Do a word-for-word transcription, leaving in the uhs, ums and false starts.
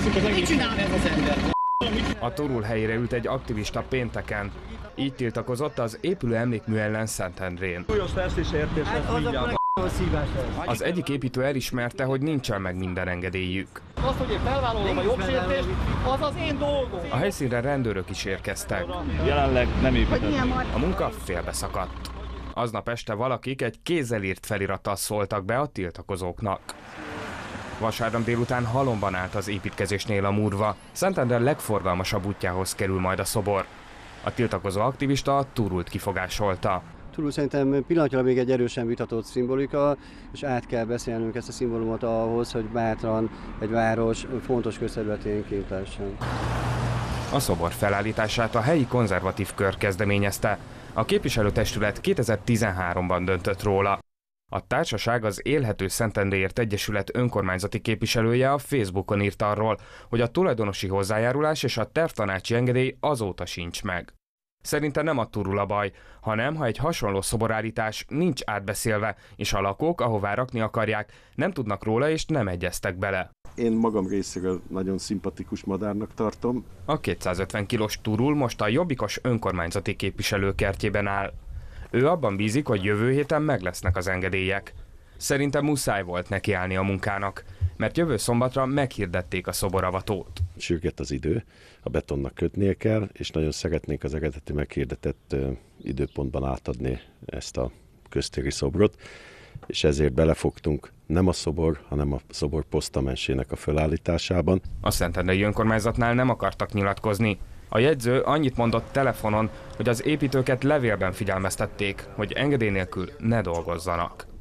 A Turul helyére ült egy aktivista pénteken. Így tiltakozott az épülő emlékmű ellen Szentendrén. Az egyik építő elismerte, hogy nincsen meg minden engedélyük. Azt, hogy én felvállalom a jogsértést, az az én dolgom. A helyszínre rendőrök is érkeztek. Jelenleg nem építettük. A munka félbeszakadt. Aznap este valakik egy kézzel írt felirattal szóltak be a tiltakozóknak. Vasárnap délután halomban állt az építkezésnél a Murva. Szentender legforgalmasabb útjához kerül majd a szobor. A tiltakozó aktivista a Turult kifogásolta. Turul szerintem pillanatnyilag még egy erősen vitatott szimbolika, és át kell beszélnünk ezt a szimbólumot ahhoz, hogy bátran egy város fontos közterületén képtessen. A szobor felállítását a helyi konzervatív kör kezdeményezte. A képviselőtestület kétezer-tizenháromban döntött róla. A társaság, az Élhető Szentendréért Egyesület önkormányzati képviselője a Facebookon írt arról, hogy a tulajdonosi hozzájárulás és a tervtanácsi engedély azóta sincs meg. Szerinte nem a Turul a baj, hanem ha egy hasonló szoborállítás nincs átbeszélve, és a lakók, ahová rakni akarják, nem tudnak róla és nem egyeztek bele. Én magam részéről nagyon szimpatikus madárnak tartom. A kétszázötven kilós Turul most a jobbikos önkormányzati képviselő kertjében áll. Ő abban bízik, hogy jövő héten meg lesznek az engedélyek. Szerintem muszáj volt nekiállni a munkának, mert jövő szombatra meghirdették a szoboravatót. Sürget az idő, a betonnak kötnie kell, és nagyon szeretnénk az eredeti meghirdetett ö, időpontban átadni ezt a köztéri szobrot, és ezért belefogtunk nem a szobor, hanem a szobor posztamensének a fölállításában. A szentendrei önkormányzatnál nem akartak nyilatkozni. A jegyző annyit mondott telefonon, hogy az építőket levélben figyelmeztették, hogy engedély nélkül ne dolgozzanak.